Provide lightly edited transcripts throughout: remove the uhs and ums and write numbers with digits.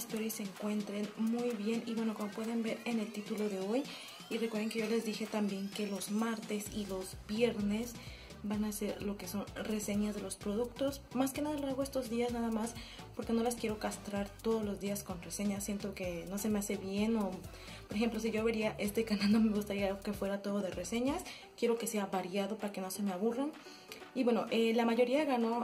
Espero y se encuentren muy bien. Y bueno, como pueden ver en el título de hoy, y recuerden que yo les dije también que los martes y los viernes van a ser lo que son reseñas de los productos. Más que nada lo hago estos días nada más porque no las quiero castrar todos los días con reseñas. Siento que no se me hace bien, o por ejemplo si yo vería este canal no me gustaría que fuera todo de reseñas. Quiero que sea variado para que no se me aburran. Y bueno, la mayoría ganó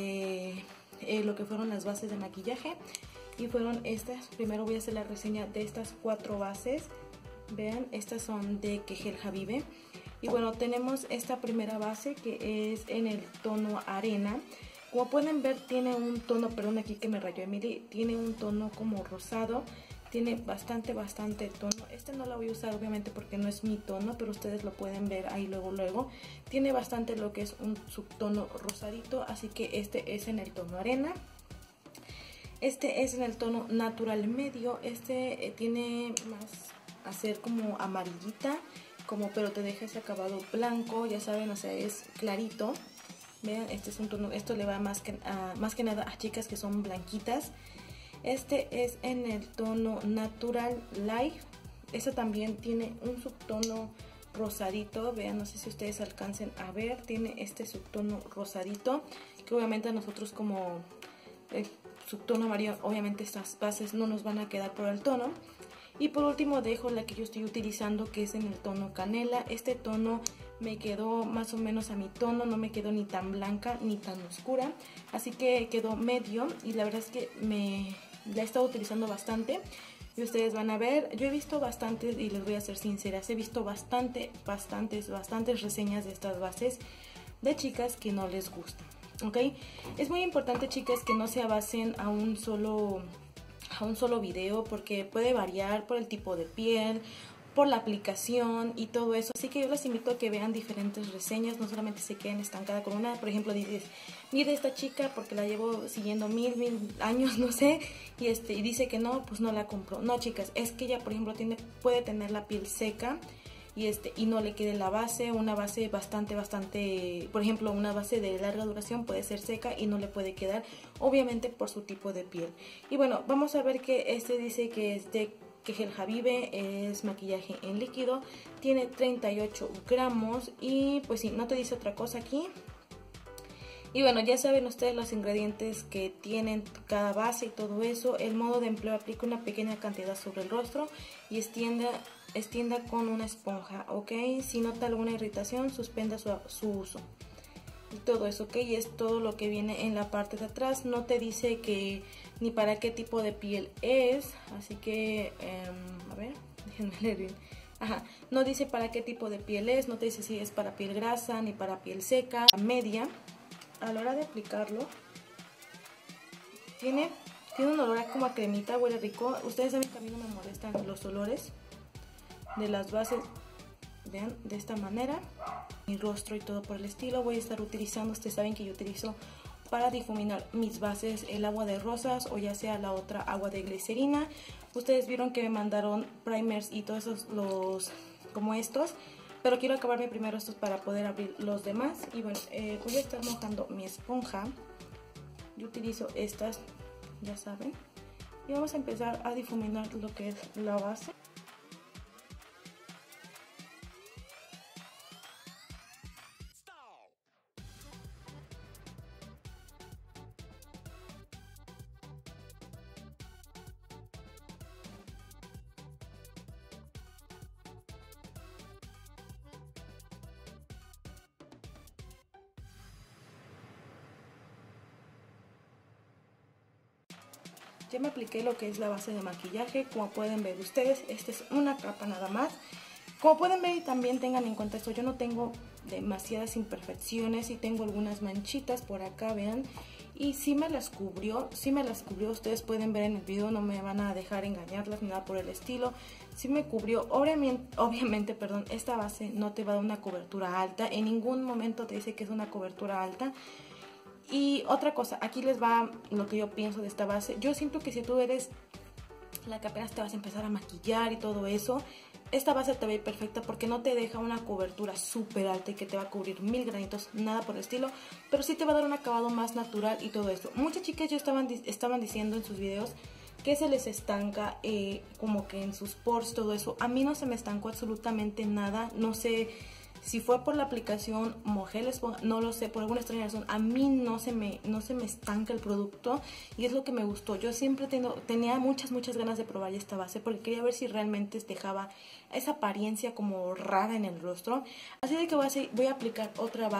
lo que fueron las bases de maquillaje, y fueron estas. Primero voy a hacer la reseña de estas 4 bases. Vean, estas son de Kejel Habibe. Y bueno, tenemos esta primera base que es en el tono arena. Como pueden ver tiene un tono, perdón aquí que me rayó Emily, tiene un tono como rosado. Tiene bastante tono. Este no lo voy a usar obviamente porque no es mi tono, pero ustedes lo pueden ver ahí luego. Tiene bastante lo que es un subtono rosadito, así que este es en el tono arena. Este es en el tono natural medio. Este tiene más a ser como amarillita, pero te deja ese acabado blanco, ya saben, o sea, es clarito. Vean, este es un tono, esto le va más que nada a chicas que son blanquitas. Este es en el tono Natural Light. Este también tiene un subtono rosadito. Vean, no sé si ustedes alcancen a ver, tiene este subtono rosadito, que obviamente a nosotros como subtono amarillo, obviamente estas bases no nos van a quedar por el tono. Y por último dejo la que yo estoy utilizando, que es en el tono canela. Este tono me quedó más o menos a mi tono, no me quedó ni tan blanca ni tan oscura, así que quedó medio, y la verdad es que la he estado utilizando bastante. Y ustedes van a ver, yo he visto bastantes, y les voy a ser sinceras, he visto bastantes reseñas de estas bases de chicas que no les gustan, ¿ok? Es muy importante, chicas, que no se basen a un solo video, porque puede variar por el tipo de piel, por la aplicación y todo eso. Así que yo les invito a que vean diferentes reseñas, no solamente se queden estancada con una. Por ejemplo, dices, mire esta chica porque la llevo siguiendo mil años, no sé, y dice que no, pues no la compro. No, chicas, es que ella, por ejemplo, puede tener la piel seca y no le quede la base. Una base bastante, por ejemplo, una base de larga duración puede ser seca y no le puede quedar, obviamente por su tipo de piel. Y bueno, vamos a ver que este dice que es de Kejel Habibe, es maquillaje en líquido, tiene 38 gramos y pues sí, no te dice otra cosa aquí. Y bueno, ya saben ustedes los ingredientes que tienen cada base y todo eso. El modo de empleo: aplica una pequeña cantidad sobre el rostro y extienda con una esponja, ¿ok? Si nota alguna irritación, suspenda su uso. Y todo eso, ¿ok? Y es todo lo que viene en la parte de atrás. No te dice que ni para qué tipo de piel es, así que, a ver, déjenme leer bien. Ajá, no dice para qué tipo de piel es, no te dice si es para piel grasa ni para piel seca, media. A la hora de aplicarlo, tiene un olor como a cremita, huele rico. Ustedes saben que a mí no me molestan los olores de las bases. Vean, de esta manera, mi rostro y todo por el estilo. Voy a estar utilizando, ustedes saben que yo utilizo para difuminar mis bases el agua de rosas, o ya sea la otra agua de glicerina. Ustedes vieron que me mandaron primers y todos esos, como estos, pero quiero acabarme primero estos para poder abrir los demás. Y bueno, voy a estar mojando mi esponja. Yo utilizo estas, ya saben, y vamos a empezar a difuminar lo que es la base. Ya me apliqué lo que es la base de maquillaje. Como pueden ver ustedes, esta es una capa nada más. Como pueden ver, y también tengan en cuenta esto, yo no tengo demasiadas imperfecciones y tengo algunas manchitas por acá, vean. Y sí me las cubrió, ustedes pueden ver en el video, no me van a dejar engañarlas ni nada por el estilo. Sí me cubrió, obviamente, perdón, esta base no te va a dar una cobertura alta, en ningún momento te dice que es una cobertura alta. Y otra cosa, aquí les va lo que yo pienso de esta base. Yo siento que si tú eres la que apenas te vas a empezar a maquillar y todo eso, esta base te va a ir perfecta porque no te deja una cobertura súper alta y que te va a cubrir 1000 granitos, nada por el estilo, pero sí te va a dar un acabado más natural y todo eso. Muchas chicas estaban diciendo en sus videos que se les estanca como que en sus pores, todo eso. A mí no se me estancó absolutamente nada, no sé si fue por la aplicación Mojé la esponja, no lo sé, por alguna extraña razón, a mí no se me estanca el producto y es lo que me gustó. Yo siempre tenía muchas ganas de probar esta base porque quería ver si realmente dejaba esa apariencia como rara en el rostro. Así de que voy a aplicar otra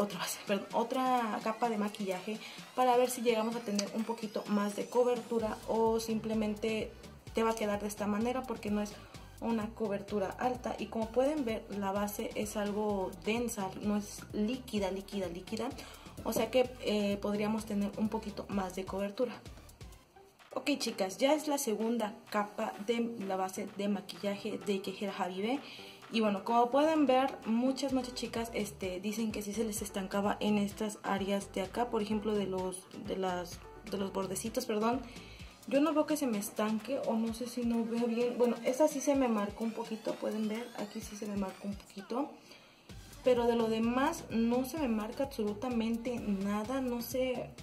capa de maquillaje para ver si llegamos a tener un poquito más de cobertura o simplemente te va a quedar de esta manera porque no es una cobertura alta. Y como pueden ver, la base es algo densa, no es líquida, o sea que podríamos tener un poquito más de cobertura. Ok chicas, ya es la segunda capa de la base de maquillaje de Kejera Habibe. Y bueno, como pueden ver, muchas chicas dicen que sí se les estancaba en estas áreas de acá, por ejemplo de los bordecitos, perdón. Yo no veo que se me estanque, o no sé si no veo bien. Bueno, esta sí se me marcó un poquito, pueden ver, aquí sí se me marcó un poquito. Pero de lo demás no se me marca absolutamente nada, no sé,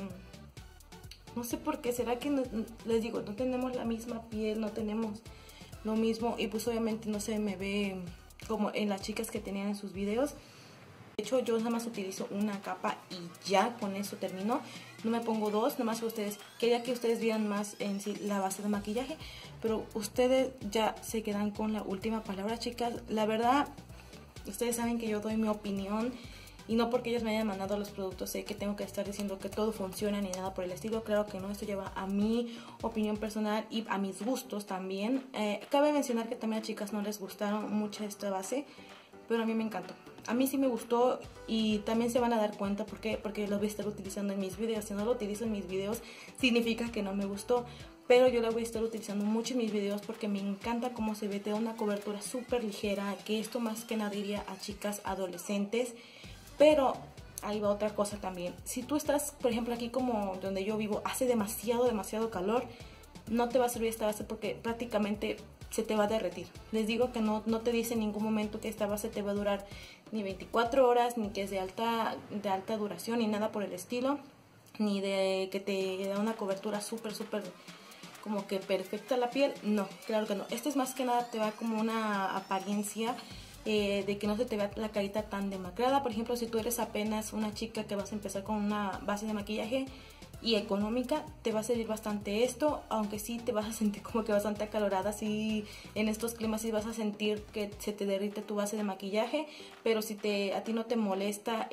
no sé por qué. Será que les digo, no tenemos la misma piel, no tenemos lo mismo y pues obviamente no se me ve como en las chicas que tenían en sus videos. De hecho, yo nada más utilizo una capa y ya con eso termino. No me pongo dos, nada más quería que ustedes vieran más en sí la base de maquillaje. Pero ustedes ya se quedan con la última palabra, chicas. La verdad, ustedes saben que yo doy mi opinión. Y no porque ellos me hayan mandado los productos sé que tengo que estar diciendo que todo funciona ni nada por el estilo. Claro que no, esto lleva a mi opinión personal y a mis gustos también. Cabe mencionar que también a chicas no les gustaron mucho esta base, pero a mí me encantó. A mí sí me gustó y también se van a dar cuenta porque lo voy a estar utilizando en mis videos. Si no lo utilizo en mis videos significa que no me gustó, pero yo la voy a estar utilizando mucho en mis videos porque me encanta cómo se ve. Te da una cobertura súper ligera, que esto más que nada iría a chicas adolescentes. Pero ahí va otra cosa también. Si tú estás, por ejemplo, aquí como donde yo vivo, hace demasiado calor, no te va a servir esta base porque prácticamente se te va a derretir. Les digo que no te dice en ningún momento que esta base te va a durar ni 24 horas, ni que es de alta duración, ni nada por el estilo, ni de que te da una cobertura súper como que perfecta la piel. No, claro que no. Este es más que nada, te va como una apariencia de que no se te vea la carita tan demacrada. Por ejemplo, si tú eres apenas una chica que vas a empezar con una base de maquillaje y económica, te va a servir bastante esto, aunque sí te vas a sentir como que bastante acalorada. Sí, en estos climas sí vas a sentir que se te derrite tu base de maquillaje, pero si a ti no te molesta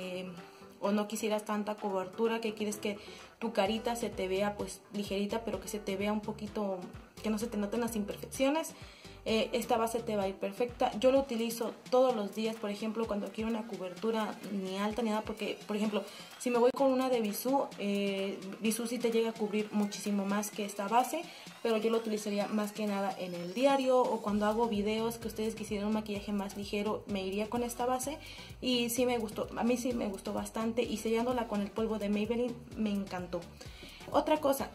o no quisieras tanta cobertura, que quieres que tu carita se te vea pues ligerita, pero que se te vea un poquito, que no se te noten las imperfecciones, esta base te va a ir perfecta. Yo lo utilizo todos los días, por ejemplo, cuando quiero una cobertura ni alta ni nada, porque, por ejemplo, si me voy con una de Bisú, Bisú sí te llega a cubrir muchísimo más que esta base, pero yo lo utilizaría más que nada en el diario o cuando hago videos que ustedes quisieran un maquillaje más ligero, me iría con esta base y sí me gustó, a mí sí me gustó bastante y sellándola con el polvo de Maybelline me encantó. Otra cosa,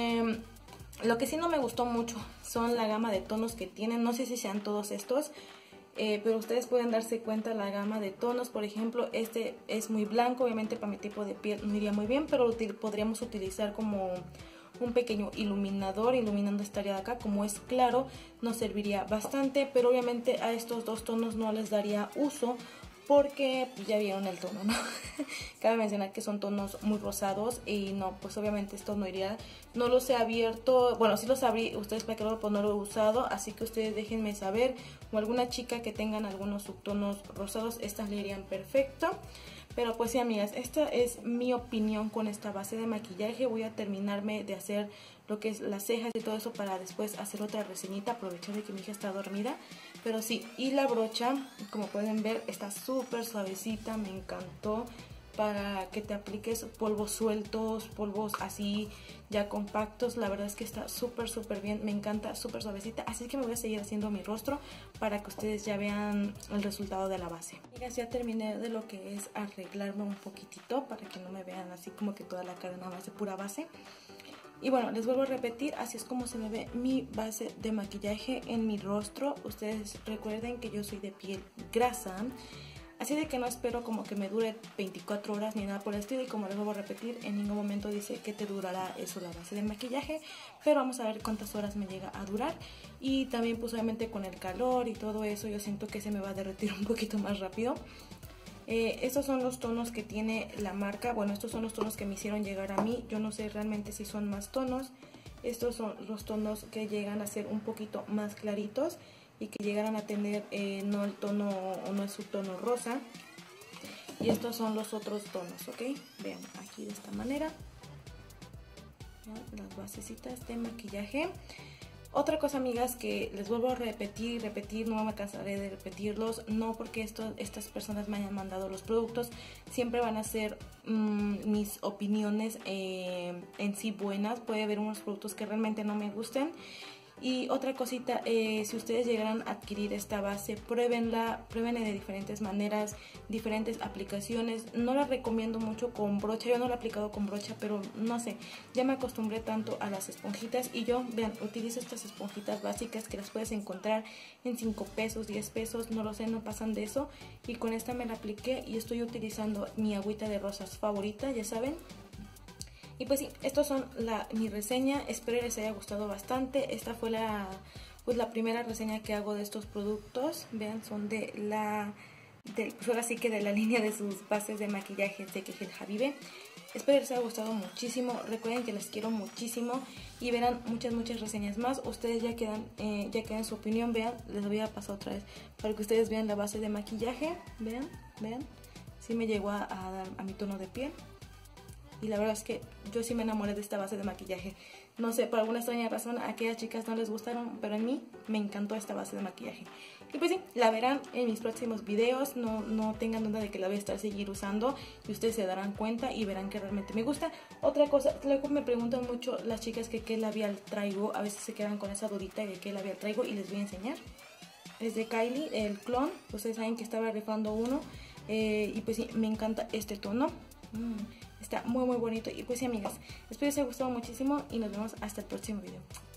lo que sí no me gustó mucho son la gama de tonos que tienen. No sé si sean todos estos, pero ustedes pueden darse cuenta la gama de tonos. Por ejemplo, este es muy blanco, obviamente para mi tipo de piel no iría muy bien, pero lo podríamos utilizar como un pequeño iluminador, iluminando esta área de acá. Como es claro, nos serviría bastante, pero obviamente a estos dos tonos no les daría uso porque pues, ya vieron el tono, ¿no? Cabe mencionar que son tonos muy rosados y no, pues obviamente esto no iría. No los he abierto, bueno, sí los abrí, ustedes para que pues no lo he usado, así que ustedes déjenme saber, o alguna chica que tengan algunos subtonos rosados, estas le irían perfecto. Pero pues sí, amigas, esta es mi opinión con esta base de maquillaje. Voy a terminarme de hacer lo que es las cejas y todo eso para después hacer otra reseñita, aprovechar de que mi hija está dormida. Pero sí, y la brocha, como pueden ver, está súper suavecita, me encantó. Para que te apliques polvos sueltos, polvos así ya compactos, la verdad es que está súper bien, me encanta, súper suavecita. Así que me voy a seguir haciendo mi rostro para que ustedes ya vean el resultado de la base. Amigas, ya terminé de lo que es arreglarme un poquitito para que no me vean así como que toda la cara nada más de pura base. Y bueno, les vuelvo a repetir, así es como se me ve mi base de maquillaje en mi rostro. Ustedes recuerden que yo soy de piel grasa, Así de que no espero como que me dure 24 horas ni nada por el estilo. Y como les vuelvo a repetir, en ningún momento dice que te durará eso la base de maquillaje. Pero vamos a ver cuántas horas me llega a durar. Y también pues obviamente con el calor y todo eso yo siento que se me va a derretir un poquito más rápido. Estos son los tonos que tiene la marca. Bueno, estos son los tonos que me hicieron llegar a mí. Yo no sé realmente si son más tonos. Estos son los tonos que llegan a ser un poquito más claritos y que llegaran a tener no el tono o no es su tono rosa. Y estos son los otros tonos, ¿ok? Vean aquí de esta manera. Vean las basecitas de maquillaje. Otra cosa, amigas, que les vuelvo a repetir, no me cansaré de repetirlos, no porque estas personas me hayan mandado los productos, siempre van a ser mis opiniones en sí buenas. Puede haber unos productos que realmente no me gusten. Y otra cosita, si ustedes llegaran a adquirir esta base, pruébenla de diferentes maneras, diferentes aplicaciones. No la recomiendo mucho con brocha, yo no la he aplicado con brocha, pero no sé, ya me acostumbré tanto a las esponjitas. Y yo, vean, utilizo estas esponjitas básicas que las puedes encontrar en 5 pesos, 10 pesos, no lo sé, no pasan de eso. Y con esta me la apliqué y estoy utilizando mi agüita de rosas favorita, ya saben. Y pues sí, estos son mi reseña, espero les haya gustado bastante. Esta fue la primera reseña que hago de estos productos. Vean, son pues ahora sí que de la línea de sus bases de maquillaje de Kejel Habibe. Espero les haya gustado muchísimo, recuerden que les quiero muchísimo y verán muchas reseñas más. Ustedes ya quedan su opinión, vean, les voy a pasar otra vez para que ustedes vean la base de maquillaje. Vean, sí me llegó a dar a mi tono de piel. Y la verdad es que yo sí me enamoré de esta base de maquillaje. No sé, por alguna extraña razón a aquellas chicas no les gustaron, pero a mí me encantó esta base de maquillaje. Y pues sí, la verán en mis próximos videos. No tengan duda de que la voy a seguir usando. Y ustedes se darán cuenta y verán que realmente me gusta. Otra cosa, luego me preguntan mucho las chicas que qué labial traigo. A veces se quedan con esa dudita de qué labial traigo y les voy a enseñar. Es de Kylie, el clon. Ustedes saben que estaba rifando uno. Y pues sí, me encanta este tono. Está muy bonito. Y pues sí, amigas, espero que les haya gustado muchísimo y nos vemos hasta el próximo video.